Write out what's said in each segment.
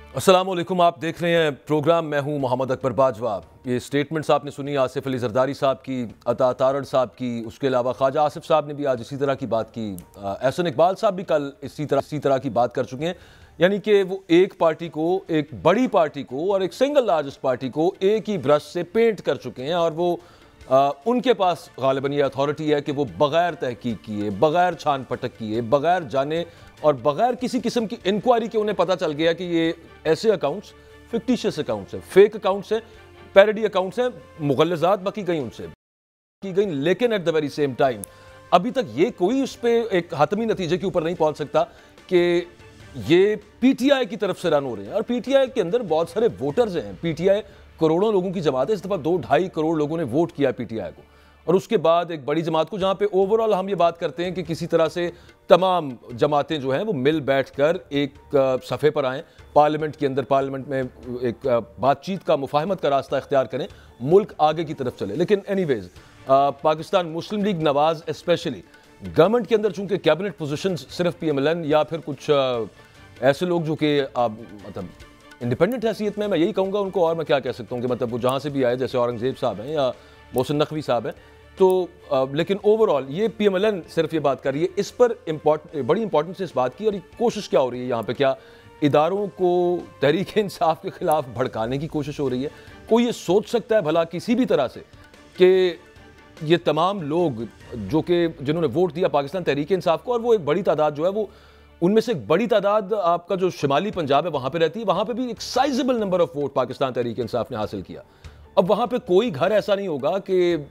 अस्सलामुअलैकुम, आप देख रहे हैं प्रोग्राम। मैं हूं मोहम्मद अकबर बाजवा। ये स्टेटमेंट्स आपने सुनी आसिफ अली जरदारी साहब की, अता तारड़ साहब की, उसके अलावा ख्वाजा आसिफ साहब ने भी आज इसी तरह की बात की। एहसन इकबाल साहब भी कल इसी तरह की बात कर चुके हैं। यानी कि वो एक पार्टी को, एक बड़ी पार्टी को और एक सिंगल लार्जेस्ट पार्टी को एक ही ब्रश से पेंट कर चुके हैं और वो उनके पास गालिबन ये अथॉरिटी है कि वो बग़ैर तहकीक किए, बग़ैर छान पटक किए, बग़ैर जाने और बग़ैर किसी किस्म की इंक्वायरी के उन्हें पता चल गया कि ये ऐसे अकाउंट्स फिक्टिशियस अकाउंट्स हैं, फेक अकाउंट्स हैं, पैरोडी अकाउंट्स हैं, मुग़ल्लज़ात बकी गई उनसे की गई। लेकिन at the very same time अभी तक ये कोई उस पर एक हतमी नतीजे के ऊपर नहीं पहुंच सकता कि ये पीटीआई की तरफ से रन हो रहे हैं। और पीटीआई के अंदर बहुत सारे वोटर्स हैं। पीटीआई करोड़ों लोगों की जमात है। इस दफ़ा 2-2.5 करोड़ लोगों ने वोट किया पीटीआई को, और उसके बाद एक बड़ी जमात को, जहां पे ओवरऑल हम ये बात करते हैं कि किसी तरह से तमाम जमातें जो हैं वो मिल बैठकर एक सफ़े पर आएँ, पार्लियामेंट के अंदर, पार्लियामेंट में एक बातचीत का, मुफाहमत का रास्ता इख्तियार करें, मुल्क आगे की तरफ चले। लेकिन anyways Pakistan Muslim League Nawaz specially government के अंदर चूंकि कैबिनेट पोजीशन सिर्फ पीएमएलएन या फिर कुछ ऐसे लोग जो कि मतलब इंडिपेंडेंट हैसियत में, मैं यही कहूँगा उनको, और मैं क्या कह सकता हूँ कि मतलब वो जहाँ से भी आए, जैसे औरंगजेब साहब हैं या मोहसिन नकवी साहब हैं, तो लेकिन ओवरऑल ये पीएमएलएन सिर्फ ये बात कर रही है। इस पर बड़ी इंपॉर्टेंस से इस बात की, और ये कोशिश क्या हो रही है यहाँ पे, क्या इदारों को तहरीक इंसाफ के खिलाफ भड़काने की कोशिश हो रही है? कोई ये सोच सकता है भला किसी भी तरह से कि ये तमाम लोग जो कि जिन्होंने वोट दिया पाकिस्तान तहरीक इंसाफ को, और वो एक बड़ी तादाद जो है, वो उनमें से एक बड़ी तादाद आपका जो शिमाली पंजाब है वहाँ पे रहती है, वहाँ पे भी एक sizeable number of vote Pakistan Tehreek Insaf ने हासिल किया। अब वहाँ पे कोई घर ऐसा नहीं होगा कि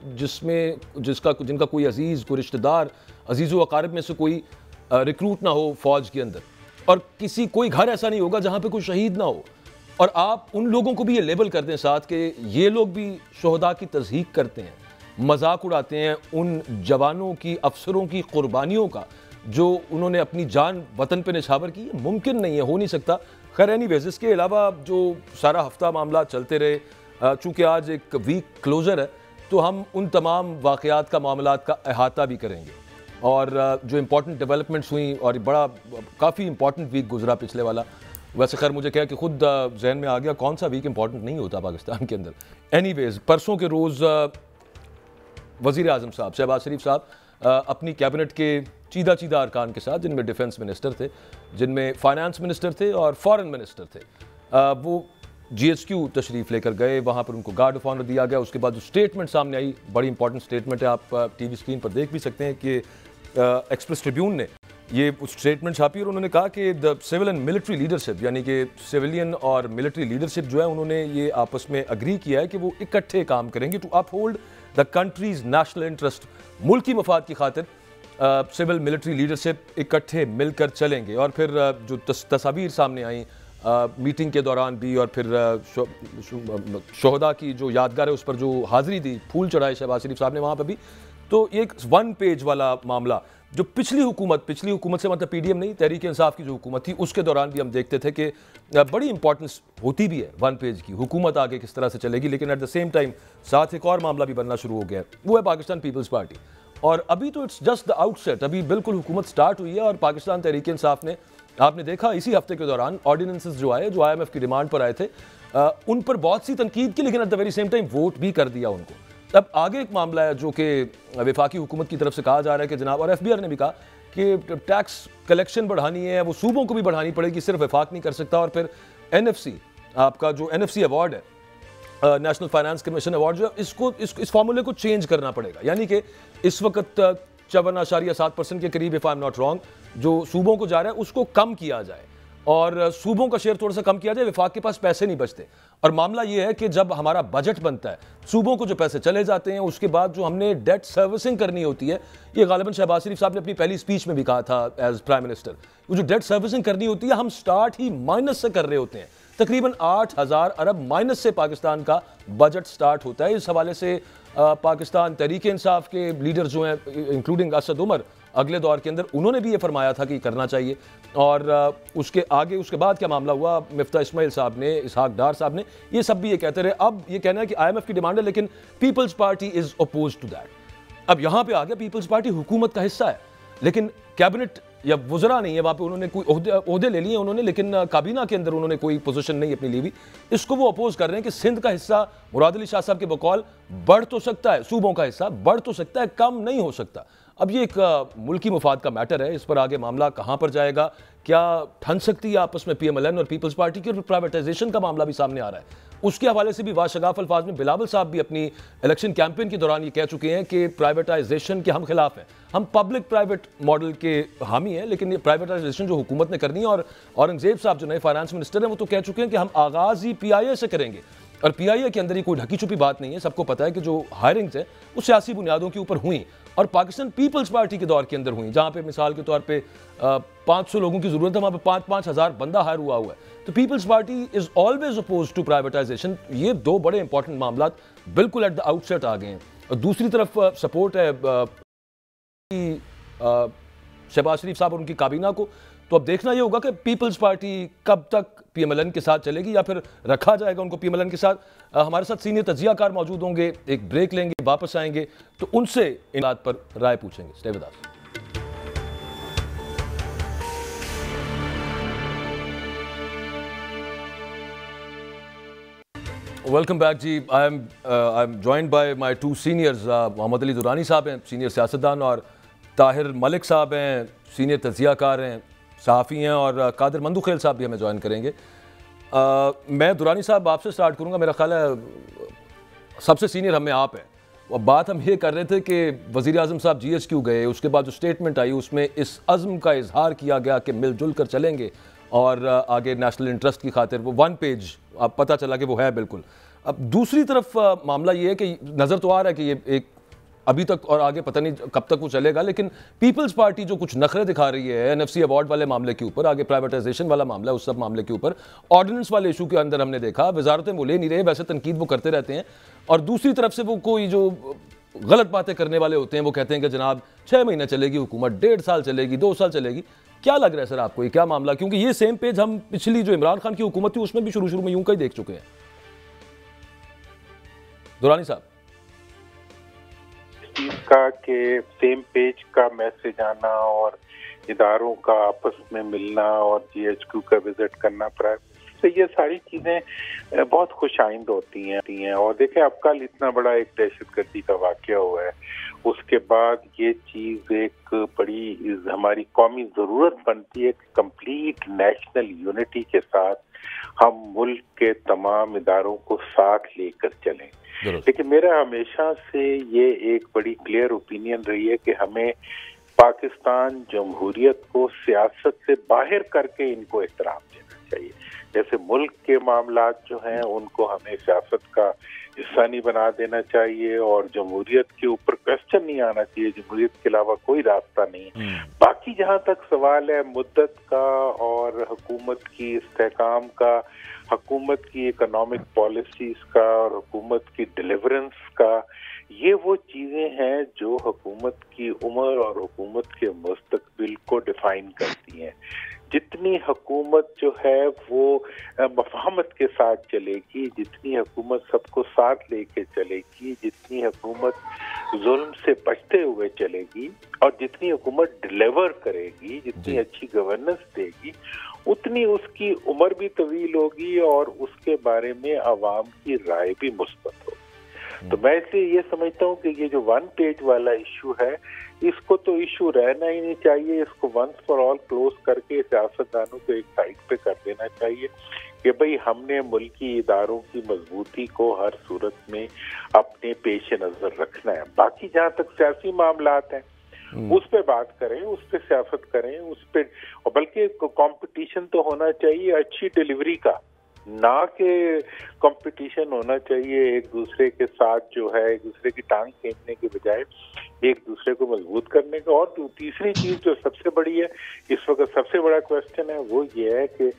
जिनका कोई अजीज़, कोई रिश्तेदार, अजीज़ व अकारिब में से कोई रिक्रूट ना हो फौज के अंदर, और कोई घर ऐसा नहीं होगा जहाँ पे कोई शहीद ना हो। और आप उन लोगों को भी ये लेबल करते हैं साथ कि ये लोग भी शोहदा की तज़हीक करते हैं, मजाक उड़ाते हैं उन जवानों की, अफसरों की कुर्बानियों का जो उन्होंने अपनी जान वतन पे निछावर की। मुमकिन नहीं है, हो नहीं सकता। खैर एनीवेज, इसके अलावा जो सारा हफ्ता मामला चलते रहे, चूँकि आज एक वीक क्लोजर है, तो हम उन तमाम वाक़यात का, मामलात का अहाता भी करेंगे, और जो इंपॉर्टेंट डेवलपमेंट्स हुई, और बड़ा काफ़ी इंपॉर्टेंट वीक गुजरा पिछले वाला। वैसे खैर मुझे क्या कि खुद जहन में आ गया कौन सा वीक इंपॉर्टेंट नहीं होता पाकिस्तान के अंदर। एनीवेज, परसों के रोज़ वज़ीर आज़म साहब शहबाज शरीफ साहब अपनी कैबिनेट के चीदा अरकान के साथ, जिनमें डिफेंस मिनिस्टर थे, जिनमें फाइनेंस मिनिस्टर थे और फॉरेन मिनिस्टर थे, वो GHQ तशरीफ़ लेकर गए। वहाँ पर उनको गार्ड ऑफ ऑनर दिया गया। उसके बाद जो स्टेटमेंट सामने आई, बड़ी इंपॉर्टेंट स्टेटमेंट है, आप टीवी स्क्रीन पर देख भी सकते हैं कि एक्सप्रेस ट्रिब्यून ने ये स्टेटमेंट छापी, और उन्होंने कहा कि the civil and military leadership, यानी कि सिविलियन और मिलिट्री लीडरशिप जो है, उन्होंने ये आपस में अग्री किया है कि वो इकट्ठे काम करेंगे to uphold the country's national interest. मुल्क की मफाद की खातिर सिविल मिलिट्री लीडरशिप इकट्ठे मिलकर चलेंगे। और फिर जो तस्वीर सामने आई मीटिंग के दौरान भी, और फिर शोहदा की जो यादगार है उस पर जो हाज़िरी दी, फूल चढ़ाए शहबाज शरीफ साहब ने वहाँ पर भी, तो एक 1 पेज वाला मामला जो पिछली हुकूमत से, मतलब पीडीएम नहीं, तहरीक इंसाफ की जो हुकूमत थी, उसके दौरान भी हम देखते थे कि बड़ी इंपॉर्टेंस होती भी है 1 पेज की, हुकूमत आगे किस तरह से चलेगी। लेकिन एट द सेम टाइम साथ एक और मामला भी बनना शुरू हो गया, वो है पाकिस्तान पीपल्स पार्टी। और अभी तो इट्स जस्ट द आउटसेट, अभी बिल्कुल हुकूमत स्टार्ट हुई है, और पाकिस्तान तहरीक इंसाफ ने, आपने देखा इसी हफ्ते के दौरान ऑर्डिनेंसेस जो आए, जो IMF की डिमांड पर आए थे, उन पर बहुत सी तनकीद की, लेकिन at the very same time vote भी कर दिया उनको। अब आगे एक मामला है जो कि वफाकी हुकूमत की तरफ से कहा जा रहा है कि जनाब, और FBR ने भी कहा कि टैक्स कलेक्शन बढ़ानी है, वो सूबों को भी बढ़ानी पड़ेगी, सिर्फ वफाक नहीं कर सकता। और फिर NFC, आपका जो NFC अवार्ड है, नेशनल फाइनेंस कमीशन अवार्ड, जो है इस फार्मूले को चेंज करना पड़ेगा। यानी कि इस वक्त 54.7% के करीब, if I am not wrong, जो सूबों को जा रहा है उसको कम किया जाए, और सूबों का शेयर थोड़ा सा कम किया जाए। वफाक के पास पैसे नहीं बचते, और मामला ये है कि जब हमारा बजट बनता है, सूबों को जो पैसे चले जाते हैं, उसके बाद जो हमने डेट सर्विसिंग करनी होती है, ये गालिबन शहबाज शरीफ साहब ने अपनी पहली स्पीच में भी कहा था एज प्राइम मिनिस्टर, वो जो डेट सर्विसिंग करनी होती है, हम स्टार्ट ही माइनस से कर रहे होते हैं। तकरीबन 8,000 अरब माइनस से पाकिस्तान का बजट स्टार्ट होता है। इस हवाले से पाकिस्तान तहरीक इंसाफ के लीडर जो हैं, इंक्लूडिंग असद उमर, अगले दौर के अंदर उन्होंने भी ये फरमाया था कि करना चाहिए। और उसके बाद क्या मामला हुआ, मिफ्ता इस्माइल साहब ने, इसहाक डार साहब ने, ये सब भी ये कहते रहे। अब ये कहना है कि IMF की डिमांड है, लेकिन Peoples Party is oppose to that. अब यहाँ पे आ गया, पीपल्स पार्टी हुकूमत का हिस्सा है, लेकिन कैबिनेट या वुज़रा नहीं है वहाँ पे, उन्होंने कोई ओहदे ले लिए उन्होंने, लेकिन काबीना के अंदर उन्होंने कोई पोजीशन नहीं अपनी ली हुई। इसको वो अपोज कर रहे हैं कि सिंध का हिस्सा मुराद अली शाह साहब के बकौल बढ़ तो सकता है, सूबों का हिस्सा बढ़ तो सकता है, कम नहीं हो सकता। अब ये एक मुल्की मुफाद का मैटर है, इस पर आगे मामला कहाँ पर जाएगा, क्या ठन सकती है आपस में PMLN और पीपल्स पार्टी की, प्राइवेटाइजेशन का मामला भी सामने आ रहा है। उसके हवाले से भी वाशगाफ अल्फाज में बिलावल साहब भी अपनी इलेक्शन कैंपेन के दौरान ये कह चुके हैं कि प्राइवेटाइजेशन के हम खिलाफ हैं, हम पब्लिक प्राइवेट मॉडल के हामी हैं, लेकिन ये प्राइवेटाइजेशन जो हुकूमत ने करनी है, और औरंगजेब साहब जो नए फाइनेंस मिनिस्टर हैं वो तो कह चुके हैं कि हम आगाज़ ही PIA से करेंगे। और PIA के अंदर ही कोई ढकी छुपी बात नहीं है, सबको पता है कि जो हायरिंग्स है वो सियासी बुनियादों के ऊपर हुई और पाकिस्तान पीपल्स पार्टी के दौर के अंदर हुई, जहाँ पे मिसाल के तौर पे 500 लोगों की जरूरत है, वहाँ पे 5-5 हज़ार बंदा हायर हुआ है। तो Peoples Party is always oppose to privatization. ये दो बड़े इंपॉर्टेंट मामला बिल्कुल एट द आउटसेट आ गए हैं। और दूसरी तरफ सपोर्ट है शहबाज शरीफ साहब और उनकी काबीना को। तो अब देखना ये होगा कि पीपल्स पार्टी कब तक PMLN के साथ चलेगी या फिर रखा जाएगा उनको PMLN के साथ। हमारे साथ सीनियर तजियाकार मौजूद होंगे, एक ब्रेक लेंगे, वापस आएंगे तो उनसे इन बात पर राय पूछेंगे। Stay with us. Welcome back जी। I am joined by my two seniors. Mohammad Ali Durrani साहब हैं, सीनियर सियासतदान, और ताहिर मलिक साहब हैं, सीनियर तजियाकार हैं, सहाफ़ी हैं, और कादिर मंदुखेल साहब भी हमें ज्वाइन करेंगे। मैं दुरानी साहब आपसे स्टार्ट करूंगा। मेरा ख्याल है सबसे सीनियर हमें आप हैं। और बात हम ये कर रहे थे कि वज़ीर आज़म साहब GSQ गए, उसके बाद जो स्टेटमेंट आई उसमें इस अज़्म का इजहार किया गया कि मिलजुल कर चलेंगे और आगे नेशनल इंटरेस्ट की खातिर, वो 1 पेज अब पता चला कि वो है बिल्कुल। अब दूसरी तरफ मामला ये है कि नज़र तो आ रहा है कि ये एक अभी तक और आगे पता नहीं कब तक वो चलेगा, लेकिन पीपल्स पार्टी जो कुछ नखरे दिखा रही है NFC अवार्ड वाले मामले के ऊपर, आगे प्राइवेटाइजेशन वाला मामला है उस सब मामले के ऊपर, ऑर्डिनेंस वाले इशू के अंदर हमने देखा वजारतें वो ले नहीं रहे, वैसे तनकीद वो करते रहते हैं, और दूसरी तरफ से वो कोई जो गलत बातें करने वाले होते हैं वो कहते हैं कि जनाब 6 महीने चलेगी हुकूमत, 1.5 साल चलेगी, 2 साल चलेगी। क्या लग रहा है सर आपको, ये क्या मामला? क्योंकि ये सेम पेज हम पिछली जो इमरान खान की हुकूमत थी उसमें भी शुरू में यूं का ही देख चुके हैं। दुरानी साहब, चीज का के सेम पेज का मैसेज आना और इदारों का आपस में मिलना और GHQ का विजिट करना पड़ा, तो ये सारी चीजें बहुत खुशाइंद होती हैं। और देखें अब कल इतना बड़ा एक दहशतगर्दी का वाकया हुआ है, उसके बाद ये चीज एक बड़ी हमारी कौमी जरूरत बनती है कि कंप्लीट नेशनल यूनिटी के साथ हम मुल्क के तमाम इदारों को साथ लेकर चलें। लेकिन मेरा हमेशा से ये एक बड़ी क्लियर ओपिनियन रही है कि हमें पाकिस्तान जमहूरियत को सियासत से बाहर करके इनको एहतराम देना चाहिए। जैसे मुल्क के मामलात जो हैं उनको हमें सियासत का हिस्सा नहीं बना देना चाहिए और जमहूरियत के ऊपर क्वेश्चन नहीं आना चाहिए, जमहूरियत के अलावा कोई रास्ता नहीं। बाकी जहाँ तक सवाल है मुद्दत का और हुकूमत की इस्तेहकाम का, हुकूमत की इकोनॉमिक पॉलिसीज का और हुकूमत की डिलीवरेंस का, ये वो चीजें हैं जो हुकूमत की उम्र और हुकूमत के मुस्तकबिल को डिफाइन करती हैं। जितनी हुकूमत जो है वो मफाहमत के साथ चलेगी, जितनी हुकूमत सबको साथ लेके चलेगी, जितनी हुकूमत जुल्म से बचते हुए चलेगी और जितनी हुकूमत डिलीवर करेगी, जितनी अच्छी गवर्नेंस देगी, उतनी उसकी उम्र भी तवील होगी और उसके बारे में अवाम की राय भी मुस्बत होगी। तो मैं इसलिए ये समझता हूँ कि ये जो 1 पेज वाला इशू है, इसको तो इशू रहना ही नहीं चाहिए। इसको वंस फॉर ऑल क्लोज करके सियासतदानों को एक साइड पे कर देना चाहिए कि भाई हमने मुल्की इदारों की मजबूती को हर सूरत में अपने पेश नजर रखना है। बाकी जहाँ तक सियासी मामलात हैं उस पे बात करें, उस पे सियासत करें, उस पे, और बल्कि कंपटीशन तो होना चाहिए अच्छी डिलीवरी का, ना कि कंपटीशन होना चाहिए एक दूसरे के साथ जो है एक दूसरे की टांग खींचने के बजाय एक दूसरे को मजबूत करने का। और तीसरी चीज जो सबसे बड़ी है इस वक्त, सबसे बड़ा क्वेश्चन है वो ये है कि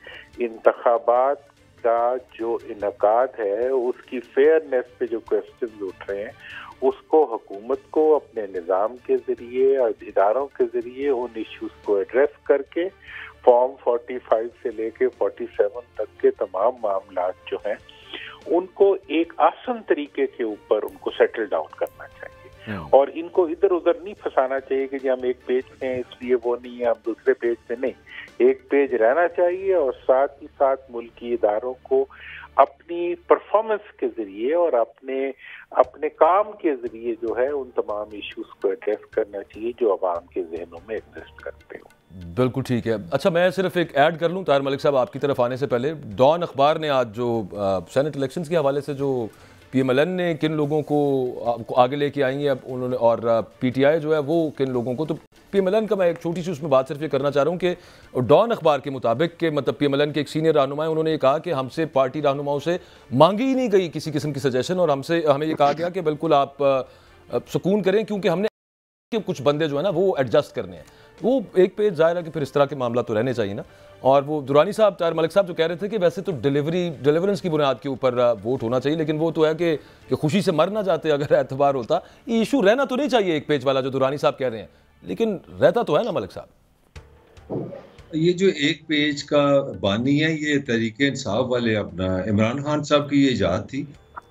इंतखाबात का जो इनकाद है उसकी फेयरनेस पे जो क्वेश्चन उठ रहे हैं उसको हुकूमत को अपने निज़ाम के जरिए और इदारों के जरिए उन इश्यूज को एड्रेस करके फॉर्म 45 से लेके 47 तक के तमाम मामलात जो हैं उनको एक आसान तरीके के ऊपर उनको सेटल डाउन करना चाहिए। और इनको इधर उधर नहीं फंसाना चाहिए कि जी हम एक पेज पे हैं इसलिए वो नहीं है, हम दूसरे पेज पे नहीं। एक पेज रहना चाहिए और साथ ही साथ मुल्की इदारों को अपनी परफॉर्मेंस के जरिए और अपने काम के जरिए जो है उन तमाम इश्यूज को एड्रेस करना चाहिए जो अवाम के जहनों में एग्जिस्ट करते हो। बिल्कुल ठीक है। अच्छा, मैं सिर्फ एक ऐड कर लूँ ताहिर मलिक साहब आपकी तरफ आने से पहले, डॉन अखबार ने आज जो सेनेट इलेक्शंस के हवाले से जो PMLN ने किन लोगों को आगे लेके आई है अब उन्होंने, और PTI जो है वो किन लोगों को, तो PMLN का मैं एक छोटी सी उसमें बात सिर्फ ये करना चाह रहा हूँ कि डॉन अखबार के मुताबिक कि मतलब PMLN के एक सीनियर रहनुमा है, उन्होंने ये कहा कि हमसे पार्टी रहनुमाओं से मांगी ही नहीं गई किसी किस्म की सजेशन, और हमें ये कहा गया कि बिल्कुल आप सुकून करें क्योंकि हमने कि कुछ बंदे जो है ना वो एडजस्ट करने हैं। वो एक पेज जाहिर है कि फिर इस तरह के मामला तो रहने चाहिए ना। और वो दुरानी साहब, ताहिर मलिक साहब जो कह रहे थे कि वैसे तो डिलीवरेंस की बुनियाद के ऊपर वोट होना चाहिए, लेकिन वो तो है कि खुशी से मर ना जाते अगर एतबार होता। ये इशू रहना तो नहीं चाहिए एक पेज वाला जो दुरानी साहब कह रहे हैं, लेकिन रहता तो है ना मलिक साहब। ये जो एक पेज का बानी है ये तहरीक इंसाफ वाले अपना इमरान खान साहब की ये इजाद थी।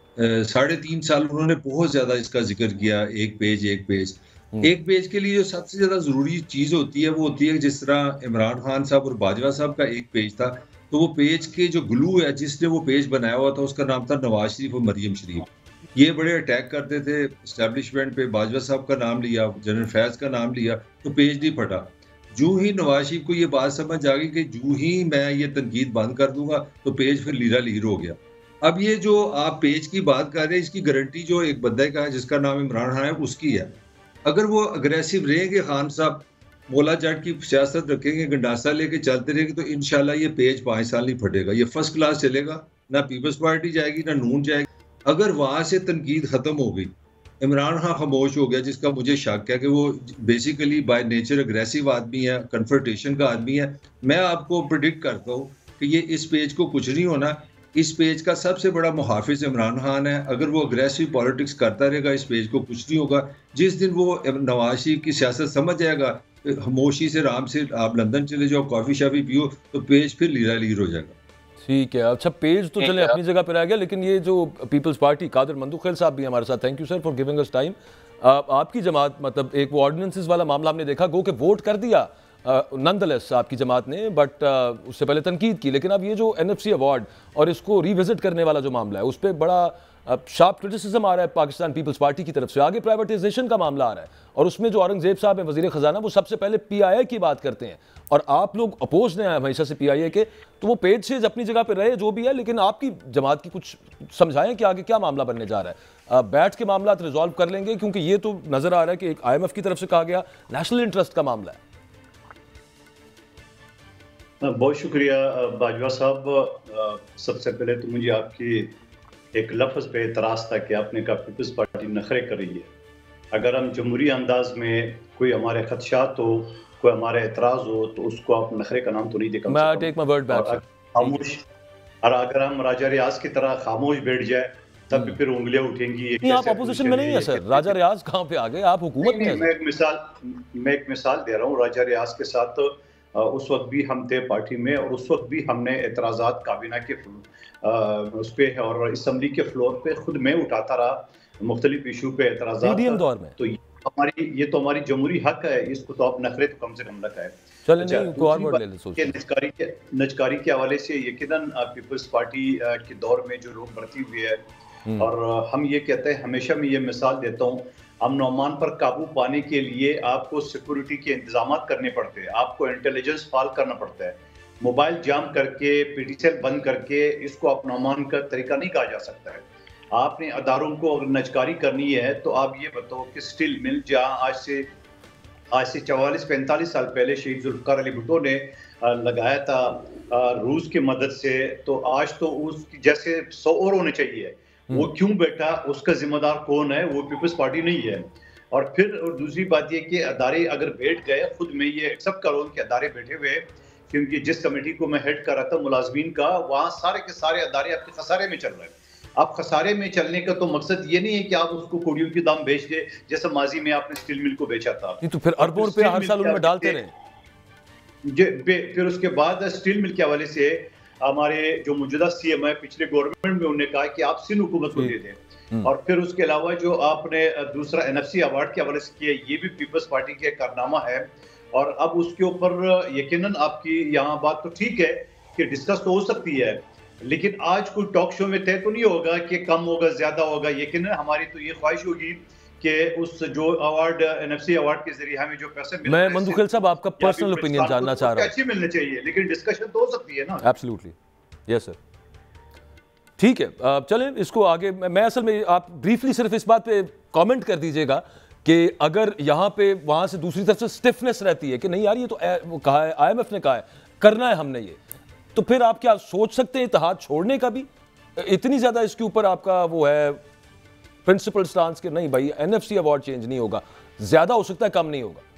3.5 साल उन्होंने बहुत ज्यादा इसका जिक्र किया, एक पेज एक पेज। एक पेज के लिए जो सबसे ज्यादा जरूरी चीज होती है वो होती है जिस तरह इमरान खान साहब और बाजवा साहब का एक पेज था, तो वो पेज के जो ग्लू है जिसने वो पेज बनाया हुआ था उसका नाम था नवाज शरीफ और मरियम शरीफ। ये बड़े अटैक करते थे एस्टेब्लिशमेंट पे, बाजवा साहब का नाम लिया, जनरल फैज का नाम लिया तो पेज नहीं फटा। जूं ही नवाज शरीफ को ये बात समझ आ गई कि जूं ही मैं ये तनकीद बंद कर दूंगा तो पेज फिर लीरा लीर हो गया। अब ये जो आप पेज की बात कर रहे हैं इसकी गारंटी जो एक बंदे का है जिसका नाम इमरान खान है उसकी है। अगर वो अग्रेसिव रहेंगे खान साहब, मौला जट की सियासत रखेंगे, गंडासा लेके चलते रहेंगे तो इंशाल्लाह ये पेज 5 साल नहीं फटेगा, ये फर्स्ट क्लास चलेगा। ना पीपल्स पार्टी जाएगी ना नून जाएगी। अगर वहां से तनकीद खत्म हो गई, इमरान खान खामोश हो गया जिसका मुझे शक है कि वो बेसिकली बाय नेचर अग्रेसिव आदमी है, कन्फ्रंटेशन का आदमी है, मैं आपको प्रिडिक्ट करता हूँ कि ये इस पेज को कुछ नहीं होना। इस पेज का सबसे बड़ा मुहाफिज इमरान खान है। अगर वो अग्रेसिव पॉलिटिक्स करता रहेगा इस पेज को कुछ नहीं होगा। जिस दिन वो नवाज शरीफ की सियासत समझ जाएगा, खामोशी से आराम से आप लंदन चले जाओ, कॉफी शाफी पियो, तो पेज फिर लीरा लीर हो जाएगा। ठीक है। अच्छा, पेज तो चले अपनी जगह पर आ गया, लेकिन ये जो पीपल्स पार्टी, कादिर मंदुखेल साहब भी हमारे साथ, thank you sir for giving us time. आपकी जमात मतलब एक वो ऑर्डिनेंसेस वाला मामला हमने देखा, गो के वोट कर दिया नंदलेस आपकी जमात ने, बट उससे पहले तनकीद की, लेकिन अब ये जो NFC अवार्ड और इसको रिविजिट करने वाला जो मामला है उस पर बड़ा शार्प क्रिटिसिज्म आ रहा है पाकिस्तान पीपल्स पार्टी की तरफ से। आगे प्राइवेटाइजेशन का मामला आ रहा है और उसमें जो औरंगजेब साहब हैं वजीर खजाना, वो सबसे पहले PIA की बात करते हैं और आप लोग अपोज हैं हमेशा से PIA के, तो वो पेज से अपनी जगह पर रहे जो भी है, लेकिन आपकी जमात की कुछ समझाएं कि आगे क्या मामला बनने जा रहा है। बैठ के मामला रिजॉल्व कर लेंगे, क्योंकि ये तो नजर आ रहा है कि एक IMF की तरफ से कहा गया नेशनल इंटरेस्ट का मामला है। बहुत शुक्रिया बाजवा साहब। सबसे पहले तो मुझे आपकी एक लफ्ज़ पे एतराज़ था कि आपने कहा पीपल्स पार्टी नखरे कर रही है। अगर हम जमहूरी अंदाज में कोई हमारे खदशात हो, कोई हमारे एतराज़ हो, तो उसको आप नखरे का नाम तो नहीं देगा। खामोश, और अगर हम राजा रियाज की तरह खामोश बैठ जाए तब भी फिर उंगलियां उठेंगी। नहीं, आप अपोजिशन में नहीं है सर, राजा रियाज कहाँ पे आ गए, आप हुकूमत में हैं। मैं एक मिसाल दे रहा हूँ। राजा रियाज के साथ उस वक्त भी हम थे पार्टी में और उस वक्त भी हमने एतराज़ात काबीना के उस पर और असम्बली के फ्लोर पे खुद मैं उठाता रहा मुख्तलिफ इशू पे एतराज़ात दौर में। तो ये तो हमारी जमहूरी हक है, इसको तो आप नखरे तो कम से कम रखा है। नजकारी के हवाले से यकीनन पीपल्स पार्टी के दौर में जो लोग बढ़ती हुई है और हम ये कहते हैं, हमेशा मैं ये मिसाल देता हूँ, अमन अमान पर काबू पाने के लिए आपको सिक्योरिटी के इंतजाम करने पड़ते हैं, आपको इंटेलिजेंस फाल करना पड़ता है। मोबाइल जाम करके, PTCL बंद करके इसको अमन अमान का तरीका नहीं कहा जा सकता है। आपने अदारों को अगर नजकारी करनी है तो आप ये बताओ कि स्टील मिल जहाँ आज से 44-45 साल पहले शहीद जुल्फकार अली भुट्टो ने लगाया था रूस की मदद से, तो आज तो उसकी जैसे 100 और होने चाहिए। वो क्यों बैठा, उसका जिम्मेदार कौन है? वो पीपल्स पार्टी नहीं है। और फिर दूसरी बात ये कि अदारे अगर बैठ गए, खुद मैं ये एक्सेप्ट कर रहा हूँ कि अदारे बैठे हुए, क्योंकि जिस कमेटी को मैं हेड कर रहा था मुलाजमीन का, वहाँ सारे के सारे अदारे आपके खसारे में चल रहे हैं। आप खसारे में चलने का तो मकसद ये नहीं है कि आप उसको कोड़ियों के दाम बेच दे, जैसे माजी में आपने स्टील मिल को बेचा था। तो फिर अरबों रुपए हर साल उनमें डालते रहे। फिर उसके बाद स्टील मिल के हवाले से हमारे जो मौजूदा CM है पिछले गवर्नमेंट में, उन्होंने कहा कि आप सिंध हुकूमत को दे दें। और फिर उसके अलावा जो आपने दूसरा NFC अवार्ड के हवाले से किया, ये भी पीपल्स पार्टी का कारनामा है। और अब उसके ऊपर यकीनन आपकी यहाँ बात तो ठीक है कि डिस्कस तो हो सकती है, लेकिन आज कोई टॉक शो में तय तो नहीं होगा कि कम होगा ज्यादा होगा। यकीनन हमारी तो ये ख्वाहिश होगी कि उस जो अवार्ड NFC अवार्ड के जरिए हमें जो पैसे मिल मैं मंजू खलील साहब आपका पर्सनल ओपिनियन जानना चाह रहा हूं। अच्छी मिलनी चाहिए, लेकिन डिस्कशन तो हो सकती है ना। एब्सोल्युटली, यस सर, ठीक है। चलें इसको आगे। मैं असल में आप ब्रीफली सिर्फ इस बात पे कमेंट कर दीजिएगा कि अगर यहाँ पे वहाँ से दूसरी तरफ से स्टिफनेस रहती है कि नहीं यार ये तो वो कहा है, IMF ने कहा है, करना है हमने ये, तो फिर आप क्या सोच सकते हैं इत्तेहाद छोड़ने का भी? इतनी ज्यादा इसके ऊपर आपका वो है प्रिंसिपल स्टांस कि नहीं भाई NFC अवार्ड चेंज नहीं होगा, ज्यादा हो सकता है कम नहीं होगा?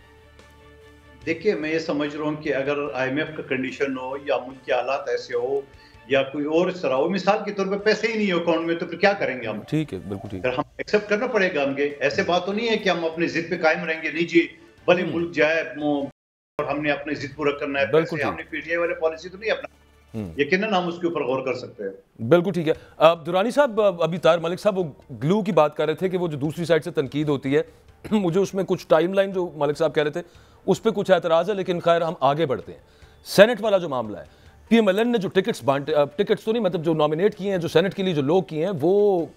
देखिए, मैं ये समझ रहा हूँ कि अगर IMF का कंडीशन हो या मुल्क के हालात ऐसे हो या कोई और इस तरह हो, मिसाल के तौर पे पैसे ही नहीं हो अकाउंट में, तो फिर क्या करेंगे हम? ठीक है, बिल्कुल ठीक है। फिर हम एक्सेप्ट करना पड़ेगा हमके। ऐसे बात तो नहीं है कि हम अपनी जिद पे कायम रहेंगे, नहीं जी भले मुल्क जाए और हमने अपनी जिद पूरा करना है, पैसे हमने PTI वाले पॉलिसी तो नहीं अपना। यकीनन हम उसके ऊपर गौर कर सकते हैं। बिल्कुल ठीक है। दुरानी साहब, अभी तार मलिक साहब वो ग्लू की बात कर रहे थे कि वो जो दूसरी साइड से तनकीद होती है मुझे उसमें कुछ टाइमलाइन जो मलिक साहब कह रहे थे उस पर कुछ एतराज़ है, लेकिन खैर हम आगे बढ़ते हैं। सेनेट वाला जो मामला है, PMLN ने जो टिकट्स बांटे, टिकट्स तो नहीं मतलब जो नॉमिनेट किए हैं, जो सेनेट के लिए जो लोग किए हैं वो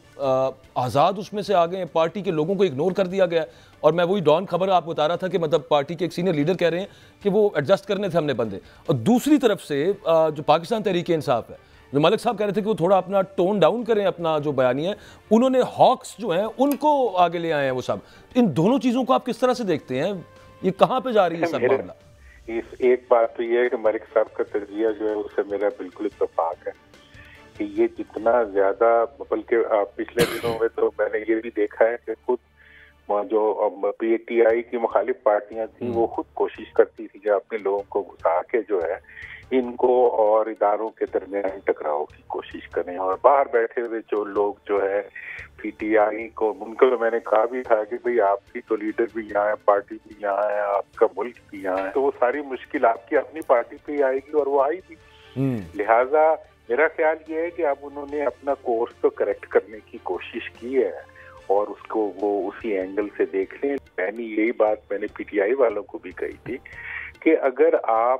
आज़ाद उसमें से आ गए हैं, पार्टी के लोगों को इग्नोर कर दिया गया। और मैं वही डॉन खबर आपको बता रहा था कि मतलब पार्टी के एक सीनियर लीडर कह रहे हैं कि वो एडजस्ट करने थे हमने बंदे। और दूसरी तरफ से जो पाकिस्तान तहरीक इंसाफ है, जो मलिक साहब कह रहे थे कि वो थोड़ा अपना टोन डाउन करें, अपना जो बयानी है, उन्होंने हॉक्स जो हैं उनको आगे ले आए हैं वो सब। इन दोनों चीज़ों को आप किस तरह से देखते हैं? ये कहाँ पे जा रही है सब मामला? इस एक बात तो ये है कि मलिक साहब का तजिया जो है उससे मेरा बिल्कुल इत्तेफाक है कि ये जितना ज्यादा, बल्कि पिछले दिनों में तो मैंने ये भी देखा है कि खुद जो PTI की मुखालिफ पार्टियां थी वो खुद कोशिश करती थी कि अपने लोगों को घुसा के जो है इनको और इदारों के दरमियान टकराव की कोशिश करें। और बाहर बैठे हुए जो लोग जो है PTI को, उनको तो मैंने कहा भी था कि भाई आपकी तो लीडर भी यहाँ है, पार्टी भी यहाँ है, आपका मुल्क भी यहाँ है, तो वो सारी मुश्किल आपकी अपनी पार्टी पे आएगी, और वो आई भी। लिहाजा मेरा ख्याल ये है कि अब उन्होंने अपना कोर्स तो करेक्ट करने की कोशिश की है और उसको वो उसी एंगल से देख लें। मैंने यही बात मैंने PTI वालों को भी कही थी कि अगर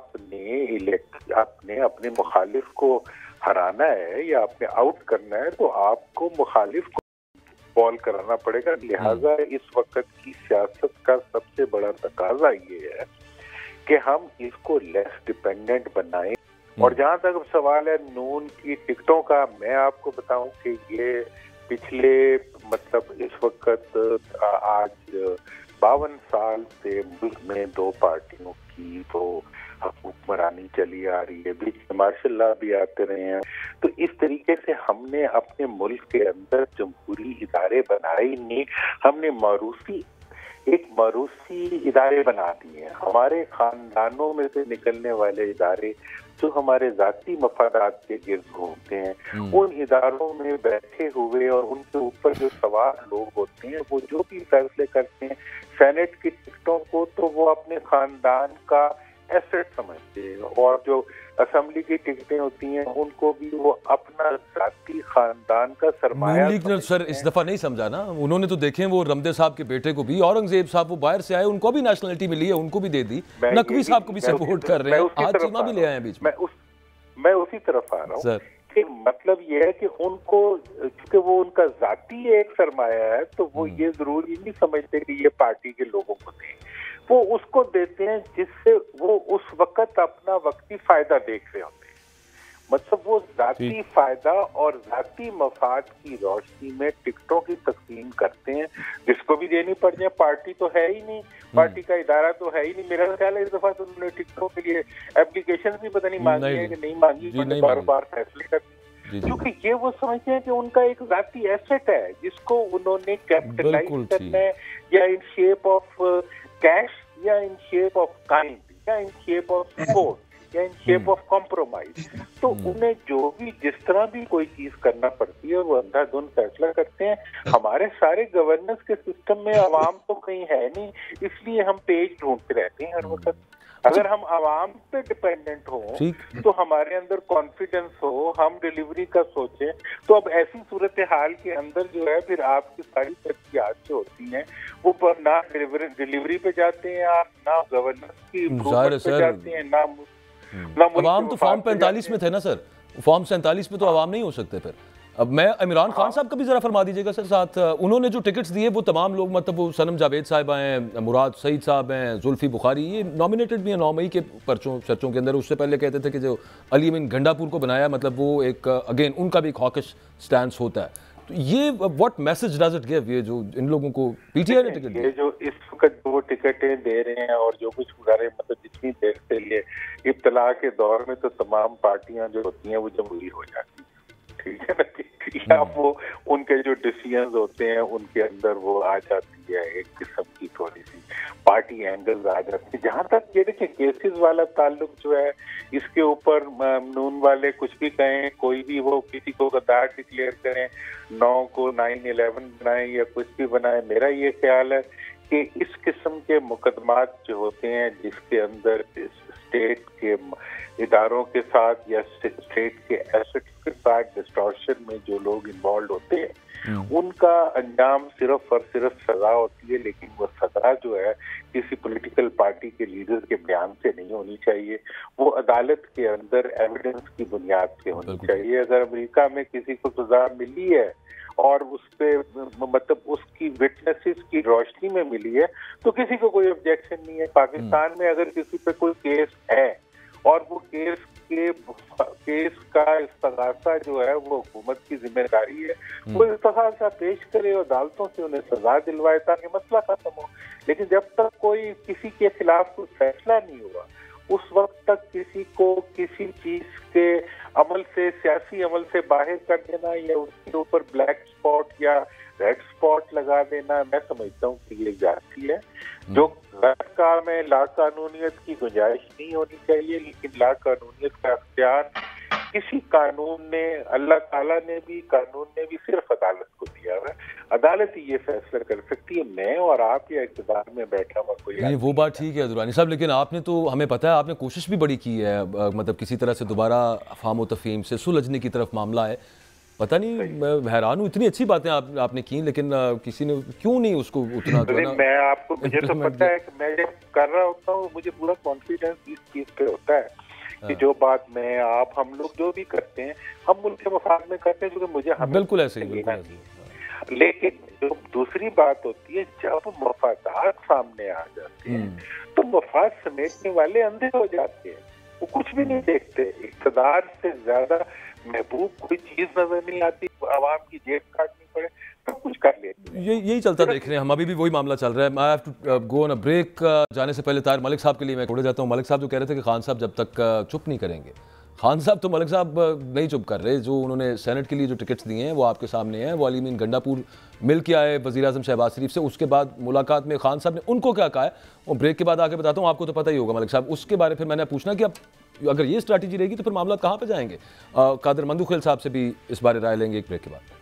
आपने अपने मुखालिफ को हराना है या आपने आउट करना है तो आपको मुखालिफ को बॉल कराना पड़ेगा। लिहाजा इस वक्त की सियासत का सबसे बड़ा तकाजा ये है कि हम इसको लेस डिपेंडेंट बनाएं। और जहां तक सवाल है नून की टिकटों का, मैं आपको बताऊं कि ये पिछले मतलब इस वक्त आज 52 साल से मुल्क में दो पार्टियों की तो हुक्मरानी चली आ रही है, बीच में मार्शल लॉ भी आते रहे हैं। तो इस तरीके से हमने अपने मुल्क के अंदर जमहूरी इदारे बनाए ही नहीं, हमने मारूसी इदारे बना दिए हैं। हमारे खानदानों में से निकलने वाले इदारे जो हमारे जाती मफादात के गिर्द घूमते हैं, उन इदारों में बैठे हुए और उनके ऊपर जो सवार लोग होते हैं वो जो भी फैसले करते हैं, सेनेट की टिकटों को तो वो अपने खानदान का एसेट समझते हैं, और जो असेंबली की टिकटें होती हैं उनको भी वो अपना जाती खानदान का सरमाया। लीग सर इस दफा नहीं समझा ना, उन्होंने तो देखें वो रमदे साहब के बेटे को भी, औरंगजेब साहब वो बाहर से आए उनको भी नेशनलिटी मिली है, उनको भी दे दी, नकवी साहब को भी सपोर्ट कर रहे हैं, आज सीमा भी ले आए बीच में। मैं उसी तरफ आ रहा हूँ कि मतलब ये है कि उनको, क्योंकि वो उनका जाती एक सरमाया है, तो वो ये जरूरी नहीं समझते कि ये पार्टी के लोगों को दें, वो उसको देते हैं जिससे वो उस वक्त अपना वक्ती फायदा देख रहे होते हैं। मतलब वो जाती फायदा और जाती मफाद की रोशनी में टिकटों की तकसीम करते हैं, जिसको भी देनी पड़ जाए। पार्टी तो है ही नहीं, पार्टी का इदारा तो है ही नहीं। मेरा ख्याल है इस दफा तो उन्होंने टिकटों के लिए एप्लीकेशन भी पता नहीं मांगी है कि नहीं मांगी, बार बार फैसले करते, क्योंकि ये वो समझते हैं कि उनका एक जाती एसेट है जिसको उन्होंने कैपिटलाइज करना है, या इन शेप ऑफ कैश, या इन शेप ऑफ काइंड, या इन शेप ऑफ सपोर्ट, या इन शेप ऑफ कॉम्प्रोमाइज। तो उन्हें जो भी जिस तरह भी कोई चीज करना पड़ती है वो अंधाधुंध फैसला करते हैं। हमारे सारे गवर्नेंस के सिस्टम में अवाम तो कहीं है नहीं, इसलिए हम पेज ढूंढते रहते हैं हर वक्त। अगर हम आवाम पे डिपेंडेंट हो तो हमारे अंदर कॉन्फिडेंस हो, हम डिलीवरी का सोचें, तो अब ऐसी सूरत हाल के अंदर जो है फिर आपकी सारी तरक्कियात जो होती हैं वो पर ना डिलीवरी पे जाते हैं आप, ना गवर्नेंस की इम्प्रूवमेंट पे जाते हैं, ना अवाम तो फॉर्म 45 में थे ना सर, फॉर्म 47 में तो अवाम नहीं हो सकते फिर। अब मैं इमरान खान साहब का भी जरा फरमा दीजिएगा सर साथ, उन्होंने जो टिकट्स दिए वो तमाम लोग, मतलब वो सनम जावेद साहब हैं, मुराद सईद साहब हैं, जुल्फी बुखारी, ये नॉमिनेटेड भी हैं 9 मई के चर्चों के अंदर। उससे पहले कहते थे कि जो अली अमीन गंडापुर को बनाया, मतलब वो एक अगेन उनका भी एक हॉकिश स्टैंस होता है। तो ये what message does it give, ये जो इन लोगों को पीटीआई ने टिकट दिया, ये जो इस वक्त वो टिकटें दे रहे हैं और जो कुछ गुजारे, मतलब जितनी देर से ये इब्तला के दौर में तो तमाम पार्टियां जो होती हैं वो जमहूरी हो जाती हैं, ठीक है ना, या वो उनके जो डिसीजंस होते हैं उनके अंदर वो आ जाती है एक किस्म की थोड़ी सी पार्टी एंगल्स आ जाती है। जहाँ तक ये देखिए केसेस वाला ताल्लुक जो है, इसके ऊपर नून वाले कुछ भी कहें, कोई भी वो किसी को गद्दार डिक्लेयर करें, 9 को 9/11 बनाए या कुछ भी बनाए, मेरा ये ख्याल है कि इस किस्म के मुकदमात जो होते हैं जिसके अंदर स्टेट के इदारों के साथ या स्टेट के एसेट्स के साथ डिस्टॉर्शन में जो लोग इन्वॉल्व होते हैं, उनका अंजाम सिर्फ और सिर्फ सजा होती है, लेकिन वो सजा जो है किसी पॉलिटिकल पार्टी के लीडर के बयान से नहीं होनी चाहिए, वो अदालत के अंदर एविडेंस की बुनियाद पे होनी चाहिए। अगर अमेरिका में किसी को सजा मिली है और उस पे मतलब उसकी विटनेसेस की रोशनी में मिली है तो किसी को कोई ऑब्जेक्शन नहीं है। पाकिस्तान में अगर किसी पे कोई केस है और वो केस का इस्तगासा जो है वो हुकूमत की जिम्मेदारी है, वो इस्तगासा पेश करे और अदालतों से उन्हें सजा दिलवाए ताकि मसला खत्म हो। लेकिन जब तक कोई किसी के खिलाफ कोई फैसला नहीं हुआ उस वक्त तक किसी को किसी चीज के अमल से, सियासी अमल से बाहर कर देना या उसके ऊपर ब्लैक स्पॉट या रेड स्पॉट लगा देना, मैं समझता हूँ कि ये जाती है। जो गलत काम है, लाकानूनियत की गुंजाइश नहीं होनी चाहिए, लेकिन लाकानूनियत का अख्तियार किसी कानून ने, अल्लाह ताला ने भी, कानून ने भी सिर्फ अदालत को दिया है। अदालत ही ये फैसला कर सकती है, मैं और आप या इक़्तिदार में बैठा हुआ कोई नहीं। वो बात ठीक है दुरानी साहब, लेकिन आपने तो हमें पता है आपने कोशिश भी बड़ी की है, मतलब किसी तरह से दोबारा अफ़वाम व तफ़हीम से सुलझने की तरफ मामला है। पता नहीं, मैं हैरान हूँ, इतनी अच्छी बातें आपने की, लेकिन किसी ने क्यों नहीं उसको उतना मैं आपको, मुझे तो पता है कि मैं जब कर रहा होता हूँ मुझे पूरा कॉन्फिडेंस इस चीज पे होता है कि जो बात मैं, आप, हम लोग जो भी करते हैं हम मुल्क के मफाद में करते हैं, क्योंकि मुझे बिल्कुल ऐसे ही, लेकिन जो दूसरी बात होती है जब मफादात सामने आ जाते हैं तो मफाद समेटने वाले अंधे हो जाते हैं, वो कुछ भी नहीं देखते। इक़्तिदार से ज्यादा महबूब कोई चीज नजर नहीं आती, आवाम की जेब काटनी पड़े सब कुछ कर लेते हैं। यही चलता देख रहे हैं हम, अभी भी वही मामला चल रहा है। I have to go on a break. जाने से पहले तार मलिक साहब के लिए मैं छोड़ जाता हूँ। मलिक साहब जो कह रहे थे कि खान साहब जब तक चुप नहीं करेंगे, खान साहब तो मलिक साहब नहीं चुप कर रहे। जो उन्होंने सेनेट के लिए जो टिकट्स दिए हैं वो आपके सामने हैं। वो अली अमीन गंडापुर मिल के आए वज़ीर आज़म शहबाज शरीफ से, उसके बाद मुलाकात में खान साहब ने उनको क्या कहा है वो ब्रेक के बाद आके बताता हूँ, आपको तो पता ही होगा मलिक साहब। उसके बारे फिर मैंने पूछना कि अब अगर ये स्ट्रैटेजी रहेगी तो फिर मामला कहाँ पे जाएंगे। कादर मंदुखेल साहब से भी इस बारे राय लेंगे एक ब्रेक के बाद।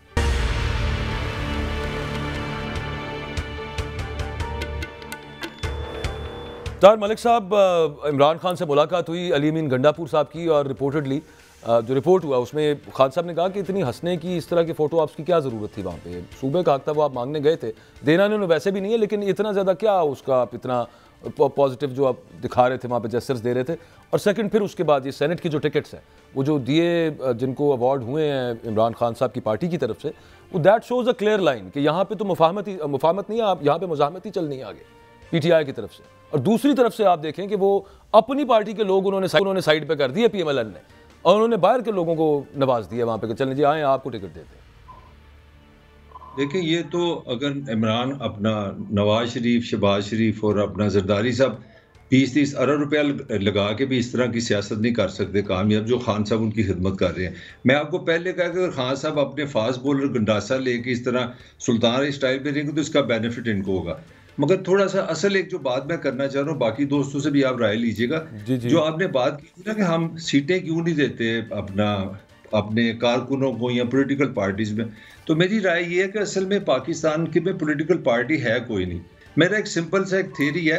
तार मलिक साहब, इमरान खान से मुलाकात हुई अली अमीन गंडापुर साहब की, और रिपोर्टेडली जो रिपोर्ट हुआ उसमें खान साहब ने कहा कि इतनी हंसने की, इस तरह की फ़ोटो ऑप्स की क्या ज़रूरत थी वहाँ पे, सूबे का हक था वो आप मांगने गए थे, देना इन्होंने वैसे भी नहीं है, लेकिन इतना ज़्यादा क्या उसका आप इतना पॉजिटिव जो आप दिखा रहे थे वहाँ पे जेस्चर्स दे रहे थे। और सेकंड फिर उसके बाद ये सेनेट की जो टिकट्स हैं वो जो दिए, जिनको अवार्ड हुए हैं इमरान खान साहब की पार्टी की तरफ से, वो that shows a clear line कि यहाँ पे तो मुफाहमत नहीं है, आप यहाँ पे मुज़ाहमत ही चलनी है आगे पीटीआई की तरफ से। और दूसरी तरफ से आप देखें कि वो अपनी पार्टी के लोग उन्होंने साइड पे कर दिए पीएमएलएन ने, और उन्होंने बाहर के लोगों को नवाज दिया वहाँ पे कि चलें जी आए आपको टिकट देते हैं। देखिए, ये तो अगर इमरान अपना नवाज शरीफ, शहबाज शरीफ और अपना जरदारी साहब 20-30 अरब रुपया लगा के भी इस तरह की सियासत नहीं कर सकते कामयाब, जो खान साहब उनकी खिदमत कर रहे हैं। मैं आपको पहले कहा कि अगर खान साहब अपने फास्ट बॉलर गंडासा लेके इस तरह सुल्तान स्टाइल पे रहेंगे तो इसका बेनिफिट इनको होगा। मगर थोड़ा सा असल एक जो बात मैं करना चाह रहा हूँ, बाकी दोस्तों से भी आप राय लीजिएगा। जो आपने बात की थी ना कि हम सीटें क्यों नहीं देते अपने कारकुनों को या पॉलिटिकल पार्टीज में, तो मेरी राय ये है कि असल में पाकिस्तान की में पॉलिटिकल पार्टी है कोई नहीं। मेरा एक सिंपल सा एक थ्योरी है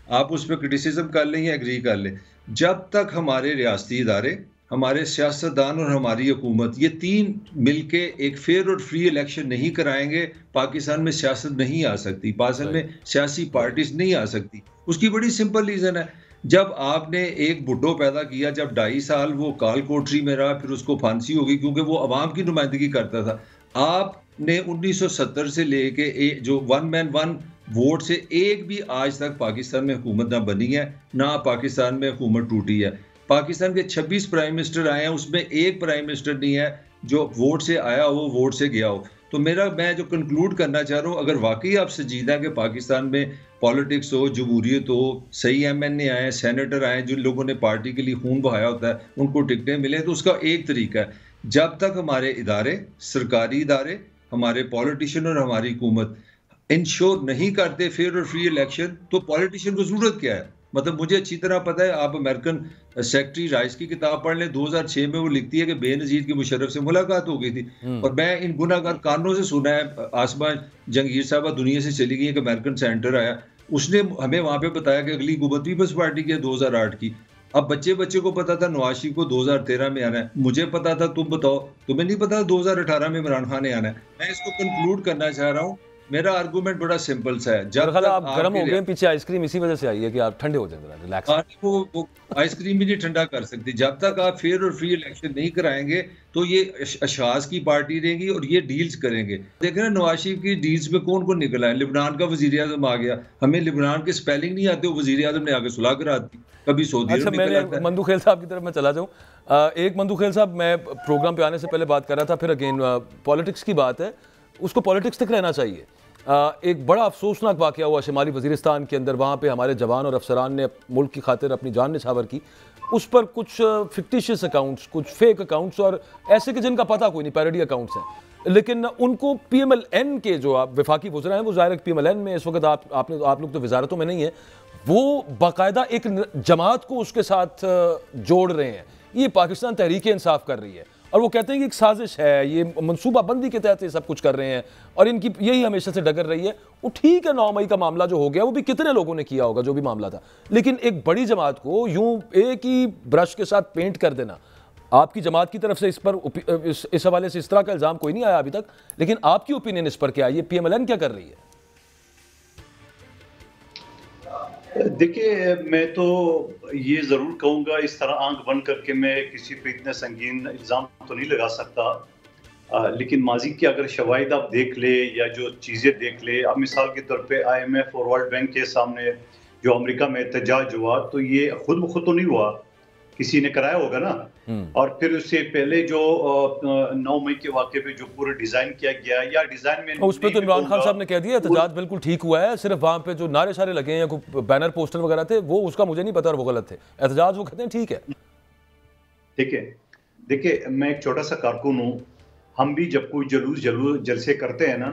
आप उस पर क्रिटिसिज्म कर लें या एग्री कर लें, जब तक हमारे रियासती इदारे, हमारे सियासतदान और हमारी हुकूमत ये तीन मिलके एक फेयर और फ्री इलेक्शन नहीं कराएंगे, पाकिस्तान में सियासत नहीं आ सकती, पाकिस्तान में सियासी पार्टीज नहीं आ सकती। उसकी बड़ी सिंपल रीज़न है, जब आपने एक भुट्टो पैदा किया, जब 2.5 साल वो काल कोठरी में रहा, फिर उसको फांसी होगी क्योंकि वो अवाम की नुमाइंदगी करता था। आपने 1970 से लेके जो 1 मैन 1 वोट से एक भी आज तक पाकिस्तान में हुकूमत ना बनी है, ना पाकिस्तान में हुकूमत टूटी है। पाकिस्तान के 26 प्राइम मिनिस्टर आए हैं, उसमें एक प्राइम मिनिस्टर नहीं है जो वोट से आया हो, वोट से गया हो। तो मैं जो कंक्लूड करना चाह रहा हूँ, अगर वाकई आप संजीदा कि पाकिस्तान में पॉलिटिक्स हो, जमहूरियत हो, सही MNA आए, सेनेटर आए, जिन लोगों ने पार्टी के लिए खून बहाया होता है, उनको टिकटें मिले, तो उसका एक तरीका है, जब तक हमारे इदारे, सरकारी इदारे, हमारे पॉलिटिशियन और हमारी हुकूमत इंश्योर नहीं करते फेयर और फ्री इलेक्शन, तो पॉलिटिशियन को जरूरत क्या है? मतलब मुझे अच्छी तरह पता है, आप अमेरिकन सेक्रेटरी राइस की किताब पढ़ लें, 2006 में वो लिखती है कि बेनजीर की मुशर्रफ से मुलाकात हो गई थी, और मैं इन गुनाहगार कानों से सुना है। आसमा जंगीर साहबा दुनिया से चली गई, एक अमेरिकन सेनेटर आया, उसने हमें वहां पे बताया कि अगली हुकूमत पीपल्स पार्टी की है 2008 की। अब बच्चे को पता था नवाज शरीफ को 2013 में आना है, मुझे पता था, तुम बताओ, तुम्हें नहीं पता 2018 में इमरान खान ने आना है। मैं इसको कंक्लूड करना चाह रहा हूँ, मेरा आर्गुमेंट बड़ा सिंपल सा है। जब तक आप गर्म हो गए पीछे आइसक्रीम इसी वजह से आई है कि आप ठंडे हो जाए, रिलैक्स। वो आइसक्रीम भी नहीं ठंडा कर सकती। जब तक आप फेयर और फ्री इलेक्शन नहीं कराएंगे तो ये अशास की पार्टी रहेंगी और ये डील्स करेंगे। देखें ना, नवाज शरीफ की डील्स में कौन कौन निकला है। लिबनान का वजीर आजम आ गया, हमें लिबनान के स्पेलिंग नहीं आते, वो वजीर आजम ने आगे सुलह करा दी। कभी सऊदी अच्छा, मैंने मंदू खेल साहब की तरफ मैं चला जाऊँ। एक मंदू खेल साहब, मैं प्रोग्राम पे आने से पहले बात कर रहा था, फिर अगेन पॉलिटिक्स की बात है, उसको पॉलिटिक्स तक रहना चाहिए। एक बड़ा अफसोसनाक वाक़या हुआ शिमाली वज़ीरिस्तान के अंदर, वहाँ पे हमारे जवान और अफसरान ने मुल्क की खातिर अपनी जान निछावर की। उस पर कुछ फिक्टिशियस अकाउंट्स, कुछ फेक अकाउंट्स और ऐसे कि जिनका पता कोई नहीं, पैरोडी अकाउंट्स हैं, लेकिन उनको PMLN के जो आप वफाकी वज़रा हैं, वो ज़ाहिर PMLN में इस वक्त आप लोग तो वजारतों में नहीं है, वो बाकायदा एक जमात को उसके साथ जोड़ रहे हैं। ये पाकिस्तान तहरीक इंसाफ कर रही है और वो कहते हैं कि एक साजिश है, ये मनसूबाबंदी के तहत ये सब कुछ कर रहे हैं और इनकी यही हमेशा से डगर रही है। वो ठीक है, 9 मई का मामला जो हो गया वो भी कितने लोगों ने किया होगा, जो भी मामला था, लेकिन एक बड़ी जमात को यूं एक ही ब्रश के साथ पेंट कर देना, आपकी जमात की तरफ से इस पर इस हवाले से इस तरह का इल्ज़ाम कोई नहीं आया अभी तक, लेकिन आपकी ओपिनियन इस पर क्या है? ये PMLN क्या कर रही है? देखिए, मैं तो ये ज़रूर कहूँगा, इस तरह आंख बंद करके मैं किसी पे इतने संगीन इल्ज़ाम तो नहीं लगा सकता, लेकिन माजी की अगर शवाहिद आप देख ले या जो चीज़ें देख ले, अब मिसाल के तौर पे IMF और वर्ल्ड बैंक के सामने जो अमेरिका में एहतजाज हुआ, तो ये खुद ब खुद तो नहीं हुआ, किसी ने कराया होगा ना। और फिर उससे पहले जो 9 मई के वाक़े पे जो पूरा डिजाइन किया गया, या डिजाइन में उस पे तो इमरान खान साहब ने कह दिया एहतजाज बिल्कुल ठीक हुआ है, सिर्फ वहां पे जो नारे शारे लगे हैं, बैनर पोस्टर वगैरह थे, वो उसका मुझे नहीं पता और वो गलत थे। एहतजाज वो कहते हैं ठीक है। ठीक है, देखिए, मैं एक छोटा सा कारकुन हूँ, हम भी जब कोई जलसे करते हैं ना,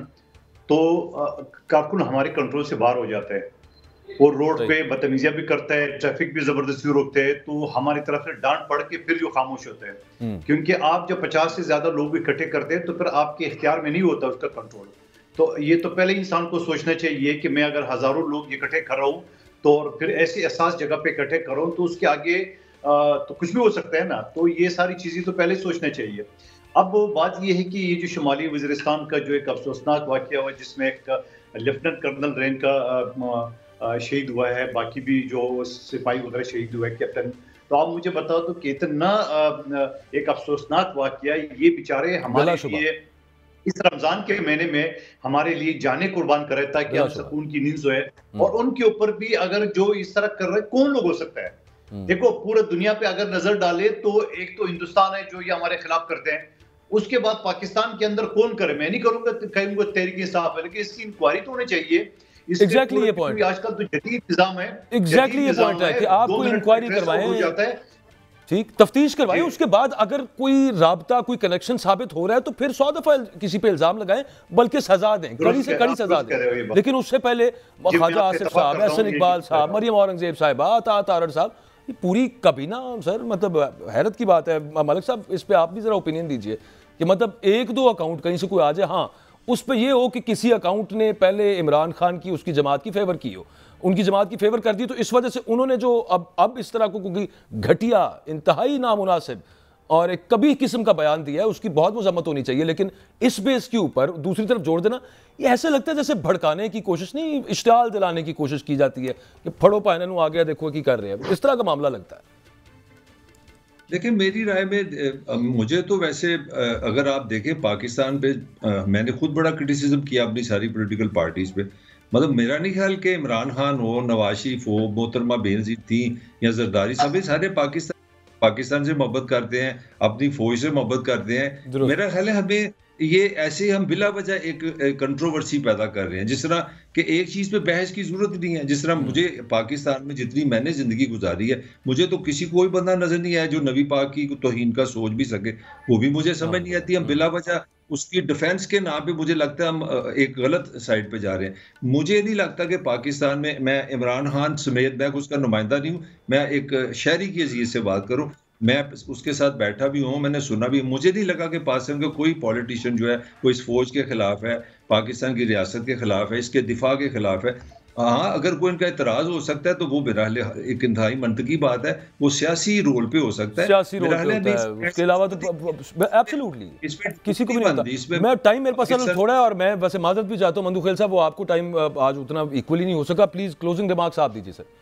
तो कारकुन हमारे कंट्रोल से बाहर हो जाते हैं, वो रोड पे बदतमीजियां भी करता है, ट्रैफिक भी जबरदस्ती रोकते हैं, तो हमारी तरफ से डांट पड़ के फिर जो खामोश होते हैं, क्योंकि आप जब 50 से ज्यादा लोग इकट्ठे करते हैं तो फिर आपके इख्तियार में नहीं होता उसका कंट्रोल। तो ये तो पहले इंसान को सोचना चाहिए कि मैं अगर हजारों लोग इकट्ठे कर रहा हूँ तो फिर ऐसी एहसास जगह पे इकट्ठे कर रहा हूँ, तो उसके आगे तो कुछ भी हो सकता है ना। तो ये सारी चीजें तो पहले सोचना चाहिए। अब बात ये है कि ये जो शुमाली वज़ीरिस्तान का जो एक अफसोसनाक वाक़या हुआ, जिसमें एक लेफ्टिनेंट कर्नल रैंक का शहीद हुआ है, बाकी भी जो सिपाही वगैरह शहीद हुआ है, कैप्टन, तो आप मुझे बताओ तो कितना एक अफसोसनाक वाक़या, ये बेचारे हमारे लिए इस रमजान के महीने में हमारे लिए जाने कुर्बान करे ताकि हम सुकून की नींद सोए, और उनके ऊपर भी अगर जो इस तरह कर रहे, कौन लोग हो सकता है? देखो, पूरे दुनिया पे अगर नजर डाले तो एक तो हिंदुस्तान है जो ये हमारे खिलाफ करते हैं, उसके बाद पाकिस्तान के अंदर कौन करे? मैं नहीं करूंगा तहरीक इंसाफ है, लेकिन इसकी इंक्वायरी तो होनी चाहिए। एग्जैक्टली ये पॉइंट, आजकल तो जदीद निजाम है, एग्जैक्टली ये पॉइंट है कि आप कोई इंक्वायरी करवाएं, ठीक, तफ्तीश करवाएं, उसके बाद अगर कोई राबता, कोई कनेक्शन साबित हो रहा है तो फिर 100 दफा किसी पे इल्जाम लगाएं, बल्कि सजा दें, कड़ी से कड़ी सजा दें। लेकिन उससे पहले ख्वाजा आसिफ साहब, एहसन इकबाल साहब, मरियम औरंगजेब साहिबा, अता तारड़ साहब, ये पूरी काबीना, सर मतलब हैरत की बात है। मलिक साहब, इस पे आप भी जरा ओपिनियन दीजिए कि मतलब 1-2 अकाउंट कहीं से कोई आ जाए, हाँ, उस पर यह हो कि किसी अकाउंट ने पहले इमरान खान की, उसकी जमात की फेवर की हो, उनकी जमात की फेवर कर दी, तो इस वजह से उन्होंने जो अब इस तरह को क्योंकि घटिया, इंतहाई नामुनासिब और एक कभी किस्म का बयान दिया है, उसकी बहुत मजम्मत होनी चाहिए। लेकिन इस बेस के ऊपर दूसरी तरफ जोड़ देना, ये ऐसे लगता है जैसे भड़काने की कोशिश नहीं, इश्तियाल दिलाने की कोशिश की जाती है कि फड़ो पायनू आ गया, देखो कि कर रहे हैं, इस तरह का मामला लगता है। देखिए, मेरी राय में मुझे तो वैसे अगर आप देखें पाकिस्तान पे, मैंने खुद बड़ा क्रिटिसिज्म किया अपनी सारी पॉलिटिकल पार्टीज पे। मतलब मेरा नहीं ख्याल कि इमरान खान हो, नवाज शरीफ हो, मोहतरमा बेनजीर थी या जरदारी साहब, सारे पाकिस्तान से मोहब्बत करते हैं, अपनी फौज से मोहब्बत करते हैं। मेरा ख्याल है हमें ये ऐसे हम बिला वजह एक कंट्रोवर्सी पैदा कर रहे हैं, जिस तरह कि एक चीज पे बहस की जरूरत नहीं है। जिस तरह मुझे पाकिस्तान में जितनी मैंने जिंदगी गुजारी है, मुझे तो किसी कोई बंदा नजर नहीं आया जो नबी पाक की तौहीन का सोच भी सके, वो भी मुझे समझ नहीं आती। हम बिला वजह उसकी डिफेंस के नाम पे, मुझे लगता है हम एक गलत साइड पे जा रहे हैं। मुझे नहीं लगता कि पाकिस्तान में, मैं इमरान खान समेत, मैं उसका नुमाइंदा नहीं हूँ, मैं एक शहरी की अजीज से बात करूँ, मैं उसके साथ बैठा भी हूँ, मैंने सुना भी, मुझे नहीं लगा कि पाकिस्तान का कोई पॉलिटिशियन जो है वो इस फौज के खिलाफ है, पाकिस्तान की रियासत के खिलाफ है, इसके दिफा के खिलाफ है। हाँ, अगर कोई इनका इतराज हो सकता है तो वो बहरहाल एक इंतहाई मंतकी बात है, वो सियासी रोल पे हो सकता है, सियासी रोल पे होता है। उसके अलावा तो एब्सोल्युटली किसी को भी नहीं होता। मैं टाइम मेरे पास थोड़ा है और मैं वैसे माजरत भी चाहता हूँ मंदू खेल साहब, वो आपको टाइम आज उतना इक्वली नहीं हो सका, प्लीज क्लोजिंग रिमार्क्स आप दीजिए सर।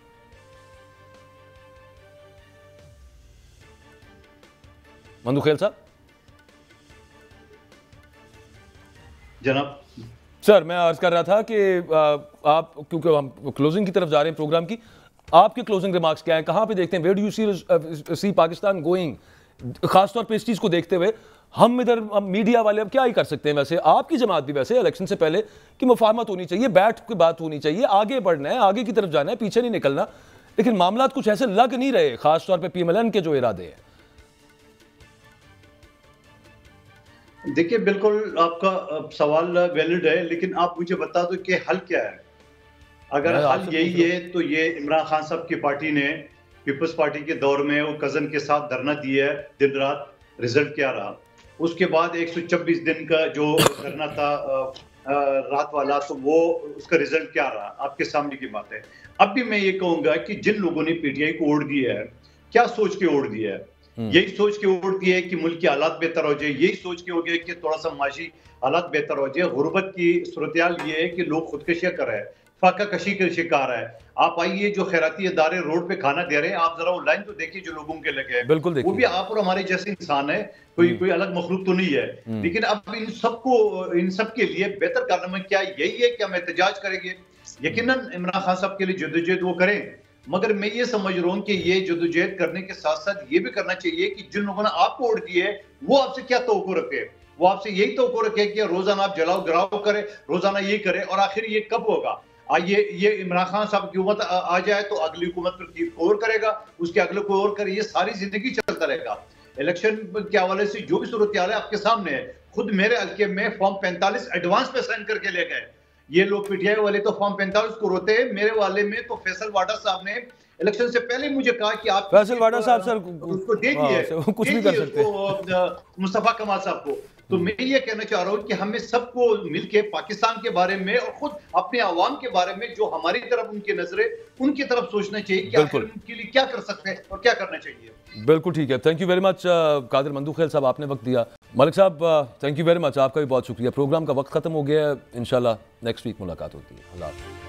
मंदू खेल साहब। जनाब सर, मैं अर्ज कर रहा था कि आप, क्योंकि हम क्लोजिंग की तरफ जा रहे हैं प्रोग्राम की, आपके क्लोजिंग रिमार्क्स क्या हैं, कहां पे देखते हैं, where do you see Pakistan going, खासतौर पे इस चीज को देखते हुए हम इधर मीडिया वाले अब क्या ही कर सकते हैं। वैसे आपकी जमात भी वैसे इलेक्शन से पहले कि मुफाहमत होनी चाहिए, बैठ के बात होनी चाहिए, आगे बढ़ना है, आगे की तरफ जाना है, पीछे नहीं निकलना, लेकिन मामला कुछ ऐसे लग नहीं रहे, खासतौर पर PMLN के जो इरादे हैं। देखिए, बिल्कुल आपका सवाल वैलिड है, लेकिन आप मुझे बता दो कि हल क्या है। अगर हल यही है तो ये इमरान खान साहब की पार्टी ने पीपल्स पार्टी के दौर में वो कजन के साथ धरना दिया है दिन रात, रिजल्ट क्या रहा? उसके बाद 126 दिन का जो धरना था रात वाला, तो वो उसका रिजल्ट क्या रहा? आपके सामने की बात है। अब भी मैं ये कहूंगा कि जिन लोगों ने PTI को वोट दिया है, क्या सोच के वोट दिया है? यही सोच के वोट दिया है कि मुल्क की हालात बेहतर हो जाए, यही सोच के हो गया कि थोड़ा सा माशी हालात बेहतर हो जाए। गुर्बत की सूरत-ए-हाल ये है कि लोग खुदकशियां कर रहे हैं, फाका कशी के शिकार है। आप आइए, जो खैराती इदारे रोड पे खाना दे रहे हैं, आप जरा वो लाइन तो देखिए जो लोगों के लगे हैं, बिल्कुल देखिए, वो भी आप और हमारे जैसे इंसान है, कोई अलग मखलूक तो नहीं है। लेकिन अब इन सब के लिए बेहतर करने में क्या यही है कि हम एहतजाज करेंगे? यकीनन इमरान खान साहब के लिए जद्दोजहद वो करें, मगर मैं ये समझ रहा हूँ कि ये जद्दोजहद करने के साथ साथ ये भी करना चाहिए कि जिन लोगों ने आपको वोट दिए वो आपसे क्या तवक्को रखे। वो आपसे यही तवक्को रखे कि रोजाना आप जलाओ गिराओ करे, रोजाना ये करे, और आखिर ये कब होगा? ये इमरान खान साहब की हुकूमत आ जाए तो अगली हुकूमत पर और करेगा, उसके अगले को और करे, ये सारी जिंदगी चलता रहेगा। इलेक्शन के हवाले से जो भी सूरत हाल है आपके सामने है। खुद मेरे हल्के में फॉर्म 45 एडवांस पे साइन करके ले गए। ये लोग PTI वाले तो फॉर्म 45 को रोते हैं, मेरे वाले में तो फैसल वाडा साहब ने इलेक्शन से पहले मुझे कहा कि आप फैसल वाडा साहब सर उसको दे दिए, कुछ भी कर सकते हैं, मुस्तफा कमाल साहब को। तो मैं ये कहना चाह रहा हूँ कि हमें सबको मिलके पाकिस्तान के बारे में और खुद अपने अवाम के बारे में, जो हमारी तरफ उनकी नजरें, उनकी तरफ सोचना चाहिए कि आखिर उनके लिए क्या कर सकते हैं और क्या करना चाहिए। बिल्कुल ठीक है, thank you very much Qadir Mandokhel साहब, आपने वक्त दिया। मलिक साहब, थैंक यू वेरी मच, आपका भी बहुत शुक्रिया। प्रोग्राम का वक्त खत्म हो गया है, इंशाल्लाह नेक्स्ट वीक मुलाकात होती है। अल्लाह हाफ़िज़।